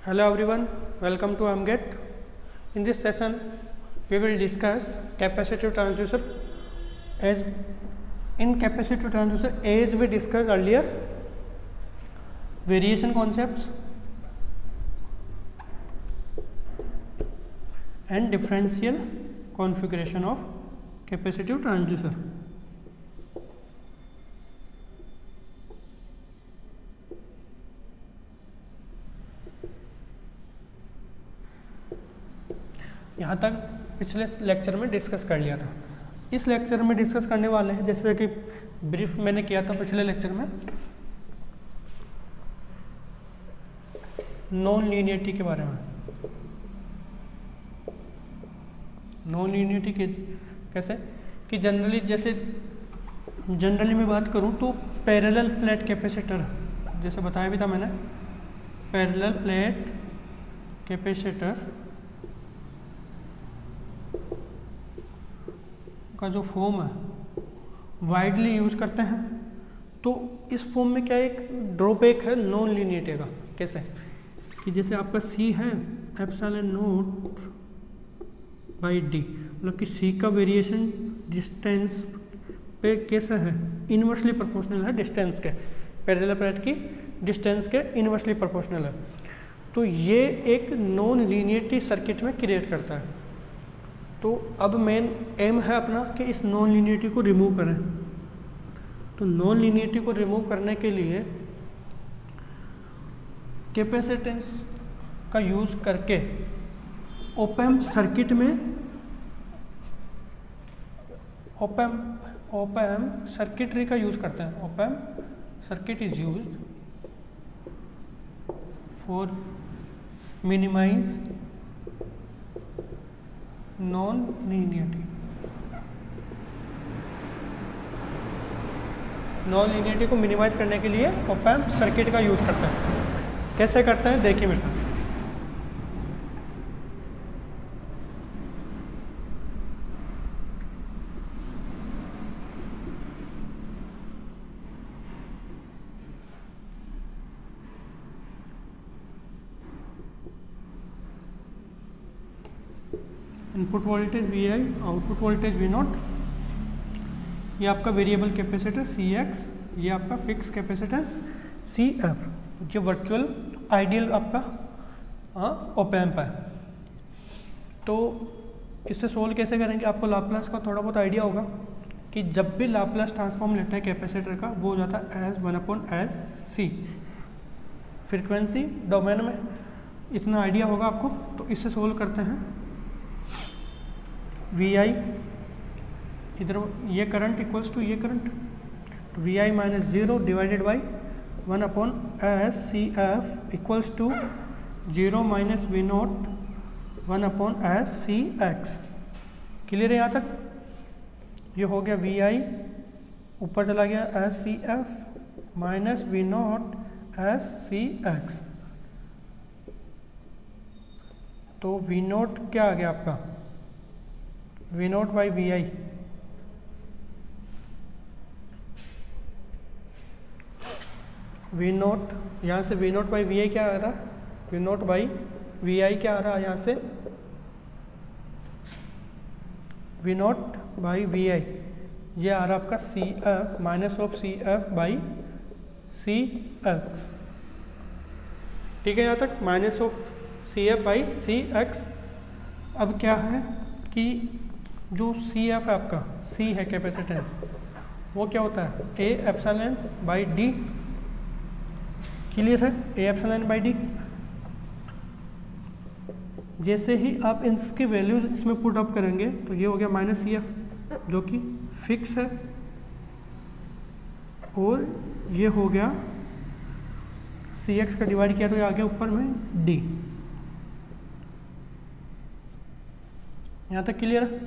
Hello everyone, welcome to AMGET. In this session, we will discuss capacitive transducer. As in capacitive transducer, as we discussed earlier, variation concepts and differential configuration of capacitive transducer. यहाँ तक पिछले lecture में discuss कर लिया था। इस lecture में discuss करने वाले हैं, जैसे कि ब्रीफ मैंने किया था पिछले लेक्चर में, नॉन लीनियरिटी के बारे में। नॉन लीनियरिटी के कैसे कि जनरली मैं बात करूं तो पैरेलल प्लेट कैपेसिटर, जैसे बताया भी था मैंने, पैरेलल प्लेट कैपेसिटर का जो फॉर्म है वाइडली यूज करते हैं। तो इस फॉर्म में क्या एक ड्रॉबैक है नॉन लीनियरिटी का। कैसे कि जैसे आपका सी है एप्सिलॉन नॉट बाई डी, मतलब कि सी का वेरिएशन डिस्टेंस पे कैसा है, इनवर्सली प्रोपोर्शनल है डिस्टेंस के, पैरेलल प्लेट की डिस्टेंस के इनवर्सली प्रोपोर्शनल है। तो ये एक नॉन लीनियरिटी सर्किट में क्रिएट करता है। तो अब मेन एम है अपना कि इस नॉन लीनियरिटी को रिमूव करें। तो नॉन लीनियरिटी को रिमूव करने के लिए कैपेसिटेंस का यूज करके ओपैम्प सर्किट में ओपैम्प सर्किटरी का यूज करते हैं। Op amp circuit is used for minimise non linearity. Non linearity को मिनिमाइज करने के लिए ओपैम्प सर्किट का यूज करते हैं। कैसे करते हैं देखिए मेरे साथ। Input voltage V I, output voltage V naught, ये आपका वेरिएबल कैपेसिटर सी एक्स, ये आपका फिक्स कैपेसिटेंस सी एफ, जो वर्चुअल आइडियल आपका ओपैम्प है। तो इससे सोल्व कैसे करेंगे, आपको लाप्लास का थोड़ा बहुत आइडिया होगा कि जब भी लाप्लास ट्रांसफॉर्म लेते हैं कैपेसिटर का, वो हो जाता है एज 1/SC। फ्रीक्वेंसी डोमेन में इतना आइडिया होगा आपको। तो इससे सोल्व करते हैं। वी आई इधर ये करंट इक्वल्स टू ये करंट, तो V I minus 0 divided by 1/SCF equals to 0 minus V naught 1/SCX। Clear है यहाँ तक? ये हो गया वी आई, ऊपर चला गया SCF minus V naught SCX। तो वी नॉट क्या आ गया आपका, V naught by V I, V naught, यहाँ से V naught by V I क्या आ रहा है, V naught by V I क्या आ रहा है यहाँ से, V naught by V I, ये आ रहा है आपका C F minus of C F by C X. ठीक है यहाँ तक, minus of C F by C X. अब क्या है कि जो सी एफ है आपका, सी है कैपेसिटेंस, वो क्या होता है A epsilon by D. Clear है, ए एप्सिलॉन बाई डी। जैसे ही आप इसकी वैल्यूज इसमें पुट अप करेंगे तो ये हो गया माइनस सी एफ जो कि फिक्स है, और ये हो गया सी एक्स का डिवाइड किया तो ये आ गया ऊपर में डी। यहाँ तक क्लियर है?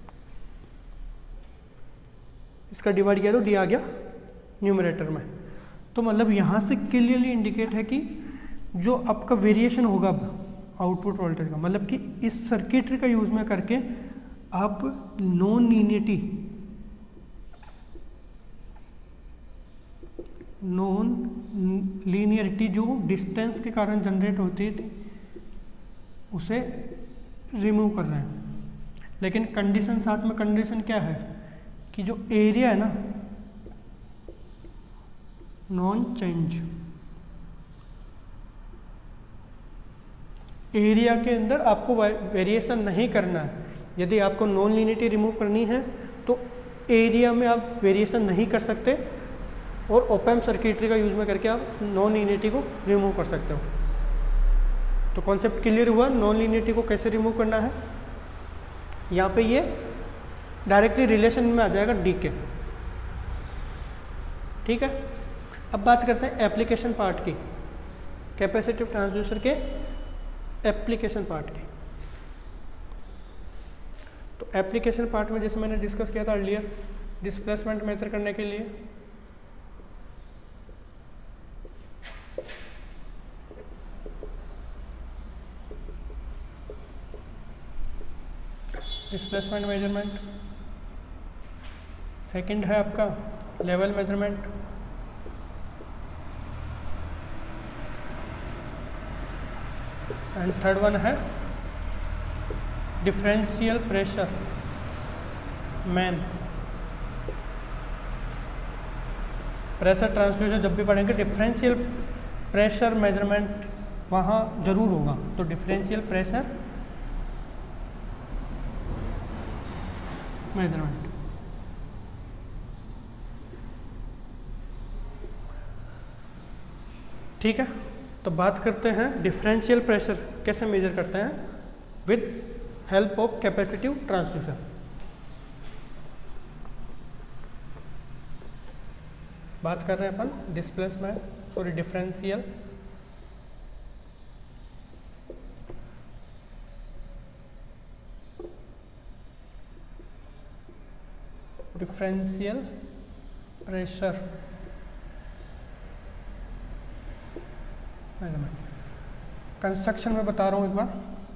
इसका डिवाइड किया तो डी आ गया न्यूमरेटर में। तो मतलब यहाँ से क्लियरली इंडिकेट है कि जो आपका वेरिएशन होगा आउटपुट वोल्टेज का, मतलब कि इस सर्किटरी का यूज में करके आप नॉन लीनियरिटी नॉन लीनियरिटी जो डिस्टेंस के कारण जनरेट होती थी उसे रिमूव कर रहे हैं। लेकिन कंडीशन, साथ में कंडीशन क्या है कि जो एरिया है ना नॉन चेंज, एरिया के अंदर आपको वेरिएशन नहीं करना है। यदि आपको नॉन लीनियरिटी रिमूव करनी है तो एरिया में आप वेरिएशन नहीं कर सकते और ओपैम्प सर्किटरी का यूज में करके आप नॉन लीनियरिटी को रिमूव कर सकते हो। तो कॉन्सेप्ट क्लियर हुआ नॉन लीनियरिटी को कैसे रिमूव करना है। यहाँ पे ये डायरेक्टली रिलेशन में आ जाएगा डी के। ठीक है, अब बात करते हैं एप्लीकेशन पार्ट की, कैपेसिटिव ट्रांसड्यूसर के एप्लीकेशन पार्ट की। तो एप्लीकेशन पार्ट में जैसे मैंने डिस्कस किया था अर्लियर, डिस्प्लेसमेंट मेजर करने के लिए डिस्प्लेसमेंट मेजरमेंट, सेकंड है आपका level measurement, and third one है differential pressure man. Pressure transducer जब भी पढ़ेंगे डिफरेंशियल प्रेशर मेजरमेंट वहाँ जरूर होगा। तो डिफरेंशियल प्रेशर मेजरमेंट। ठीक है, तो बात करते हैं डिफरेंशियल प्रेशर कैसे मेजर करते हैं with help of capacitive transducer. बात कर रहे हैं अपन displacement, sorry differential pressure measurement. Construction में बता रहा हूँ एक बार।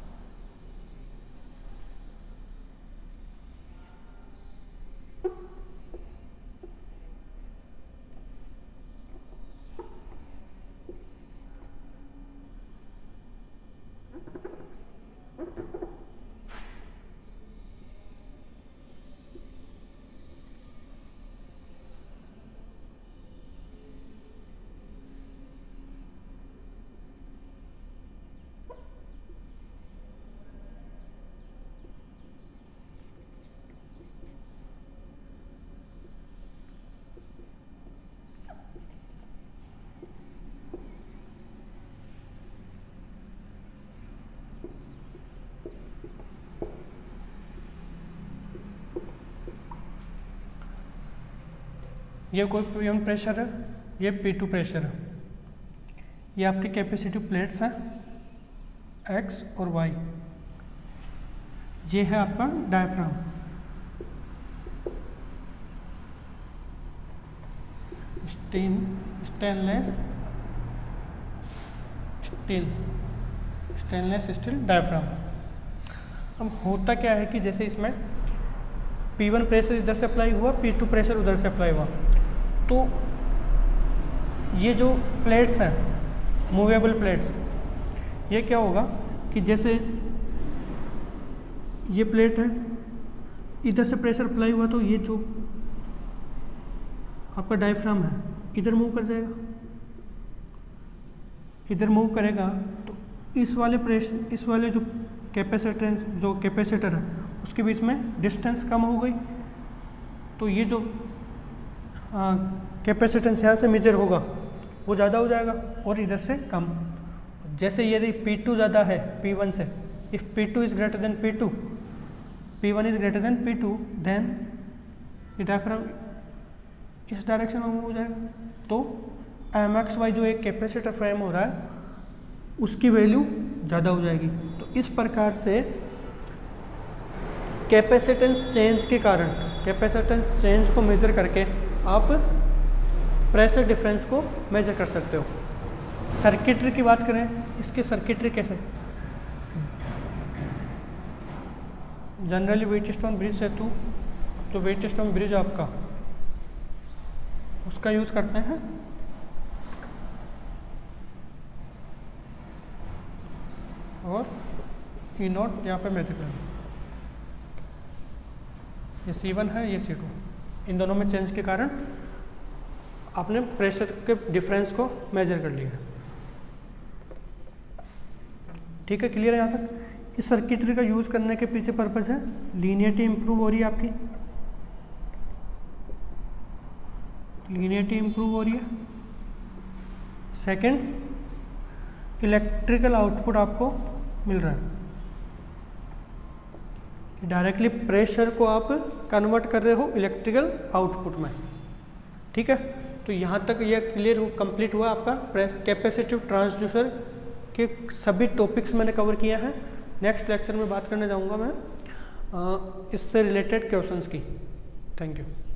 ये कोई P1 प्रेशर है, ये P2 प्रेशर है। ये आपके कैपेसिटिव प्लेट्स हैं X और Y। ये है आपका डायफ्राम। Stainless steel diaphragm. अब होता क्या है कि जैसे इसमें P1 प्रेशर इधर से अप्लाई हुआ, P2 प्रेशर उधर से अप्लाई हुआ, तो ये जो प्लेट्स हैं मूवेबल प्लेट्स, ये क्या होगा कि जैसे ये प्लेट है, इधर से प्रेशर अप्लाई हुआ तो ये जो आपका डायफ्राम है इधर मूव कर जाएगा, इधर मूव करेगा तो इस वाले प्रेशर, इस वाले जो कैपेसिटर है उसके बीच में डिस्टेंस कम हो गई, तो ये जो कैपेसिटेंस यहाँ से मेजर होगा वो ज़्यादा हो जाएगा और इधर से कम। जैसे यदि P2 ज़्यादा है P1 से, if P2 is greater than P2, P1 is greater than P2, then ये डायफ्राम इस डायरेक्शन में मूव हो जाएगा। तो MXY जो एक कैपेसिटर फ्रेम हो रहा है उसकी वैल्यू ज़्यादा हो जाएगी। तो इस प्रकार से कैपेसिटेंस चेंज के कारण, कैपेसिटेंस चेंज को मेजर करके आप प्रेशर डिफरेंस को मेजर कर सकते हो। सर्किटरी की बात करें, इसकी सर्किटरी कैसे, जनरली व्हीटस्टोन ब्रिज सेतु, जो व्हीटस्टोन ब्रिज आपका उसका यूज़ करते हैं और ई नॉट यहाँ पे मेजर करें। ये C1 है, ये C2, इन दोनों में चेंज के कारण आपने प्रेशर के डिफरेंस को मेजर कर लिया। ठीक है, क्लियर है यहाँ तक। इस सर्किटरी का यूज़ करने के पीछे पर्पज़ है लीनियरिटी इंप्रूव हो रही है आपकी, लीनियरिटी इंप्रूव हो रही है। सेकंड, इलेक्ट्रिकल आउटपुट आपको मिल रहा है, डायरेक्टली प्रेशर को आप कन्वर्ट कर रहे हो इलेक्ट्रिकल आउटपुट में। ठीक है, तो यहाँ तक ये क्लियर कंप्लीट हुआ आपका कैपेसिटिव ट्रांसड्यूसर के सभी टॉपिक्स मैंने कवर किया है। नेक्स्ट लेक्चर में बात करने जाऊँगा मैं इससे रिलेटेड क्वेश्चंस की। Thank you.